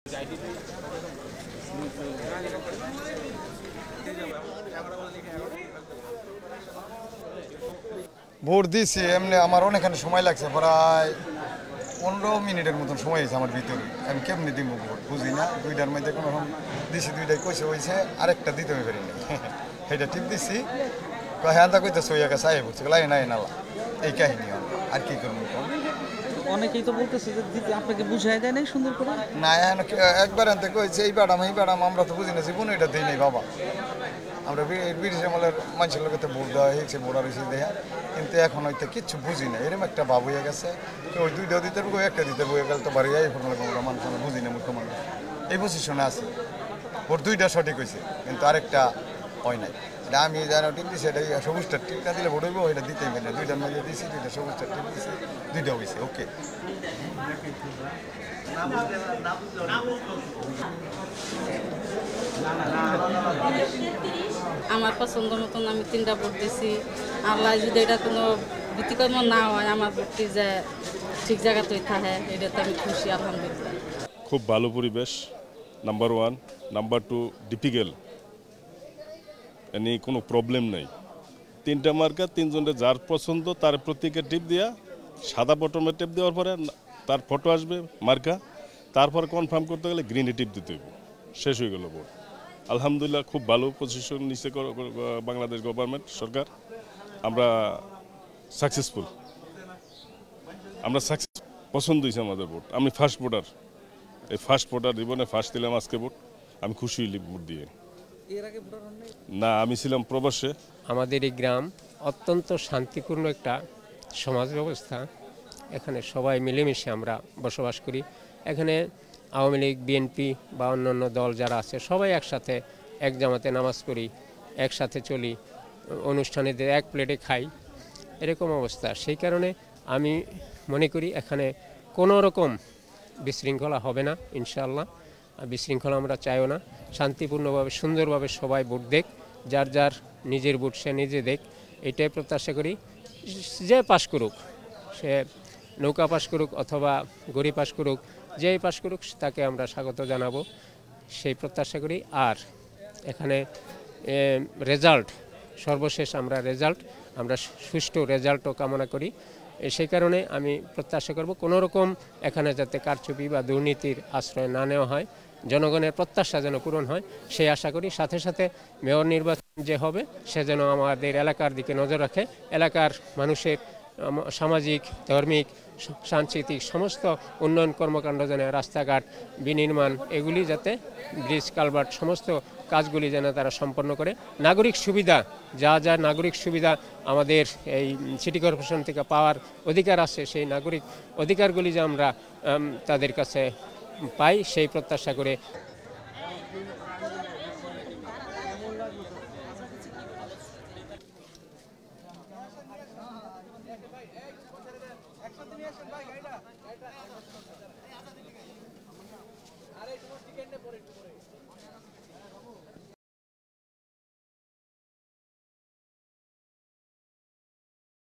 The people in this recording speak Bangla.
ভোট দিয়েছি এমনি আমার অনেকখানি সময় লাগছে, প্রায় 15 মিনিটের মতন সময় হয়েছে আমার ভিতরে। আমি কেমনি দিব ভোট বুঝি না, দুইটার মধ্যে কোনো রকম দিছি, দুইটাই কইছে হয়েছে, আরেকটা দিতে পারি না। সেটা ঠিক দিচ্ছি, হ্যাঁ তা কইতেছে ওই একা চাই বলছে, লাই নাই নালা, এই কাহিনী আর কি করবো। অনেকেই তো বলতেছে যে দিদি আপনাকে বুঝাই দেয় নাই সুন্দর করে। না একবার আনতে কইছে এই ম্যাডাম আমরা তো বুঝি না, জীবন এটা দিই নাই বাবা। আমরা ব্রিটিশ আমলের মানুষের লোকেতে ভোট দেওয়া হয়েছে, ভোটার হয়েছে দেয়া, কিন্তু এখন হয়তো কিচ্ছু বুঝি না, এরকম একটা ভাব হয়ে গেছে। ওই দুইটাও দিতে পারবো, একটা দিতে পারবো, গেলে তো বাড়ি আমরা মানুষ বুঝি না, মুখ্য মানুষ এই পজিশনে আছে। ভোট দুইটা সঠিক হয়েছে, কিন্তু আরেকটা হয় নাই। এটা আমি যারা টিপ দিচ্ছি, এটা সবুজটার টিপটা দিলে ভোট হইবো, এটা দিতেই পারি না। দুইটার মধ্যে দিচ্ছি, দুইটা সবুজটার টিপ দিচ্ছি, দুইটা হয়েছে ওকে। আমার পছন্দ মতন আমি 3টা ভোট দিছি। আল্লাহ যদি এটা কোনো ব্যতিক্রম না হয়, আমার ভোটটি যে ঠিক জায়গাতেই থাকে, এটাতে আমি খুশি আলহামদুলিল্লাহ। খুব ভালো পরিবেশ, নাম্বার 1। নাম্বার 2 ডিপিক্যাল, এনে কোনো প্রবলেম নেই। 3টা মার্কা, 3জনের যার পছন্দ তার প্রত্যেকে টিপ দেওয়া, সাদা বটমে টিপ দেওয়ার পরে তার ফটো আসবে মার্কা, তারপর কনফার্ম করতে গেলে গ্রিনে টিপ দিতে হবে, শেষ হয়ে গেল ভোট। আলহামদুলিল্লাহ খুব ভালো পজিশন নিচ্ছে বাংলাদেশ গভর্নমেন্ট, সরকার। আমরা সাকসেসফুল, পছন্দ হয়েছে আমাদের ভোট। আমি ফার্স্ট ভোটার, এই ফার্স্ট ভোটার, জীবনে ফার্স্ট দিলাম আজকে ভোট। আমি খুশি হইলি ভোট দিয়ে। না, আমি ছিলাম প্রবাসে। আমাদের এই গ্রাম অত্যন্ত শান্তিপূর্ণ একটা সমাজ ব্যবস্থা। এখানে সবাই মিলেমিশে আমরা বসবাস করি। এখানে আওয়ামী লীগ, বিএনপি বা অন্যান্য দল যারা আছে সবাই একসাথে এক জামাতে নামাজ পড়ি, একসাথে চলি, অনুষ্ঠানে এক প্লেটে খাই, এরকম অবস্থা। সেই কারণে আমি মনে করি এখানে কোনো রকম বিশৃঙ্খলা হবে না ইনশাআল্লাহ। বিশৃঙ্খলা আমরা চাইও না। শান্তিপূর্ণভাবে সুন্দরভাবে সবাই ভোট দেখ, যার যার নিজের ভোট সে নিজে দেখ, এটাই প্রত্যাশা করি। যে পাশ করুক, সে নৌকা পাশ করুক অথবা গড়ি পাশ করুক, যেই পাশ করুক তাকে আমরা স্বাগত জানাবো, সেই প্রত্যাশা করি। আর এখানে রেজাল্ট, সর্বশেষ আমরা সুষ্ঠু রেজাল্টও কামনা করি। সেই কারণে আমি প্রত্যাশা করব কোনো রকম এখানে যাতে কারচুপি বা দুর্নীতির আশ্রয় না নেওয়া হয়, জনগণের প্রত্যাশা যেন পূরণ হয় সেই আশা করি। সাথে সাথে মেয়র নির্বাচন যে হবে সে যেন আমাদের এলাকার দিকে নজর রাখে, এলাকার মানুষের সামাজিক, ধার্মিক, সাংস্কৃতিক সমস্ত উন্নয়ন কর্মকাণ্ড যেন, রাস্তাঘাট বিনির্মাণ, এগুলি যাতে, ব্রিজ কালভার্ট, সমস্ত কাজগুলি যেন তারা সম্পন্ন করে। নাগরিক সুবিধা, যা যা নাগরিক সুবিধা আমাদের এই সিটি কর্পোরেশন থেকে পাওয়ার অধিকার আছে, সেই নাগরিক অধিকারগুলি যে আমরা তাদের কাছে পাই, সেই প্রত্যাশা করে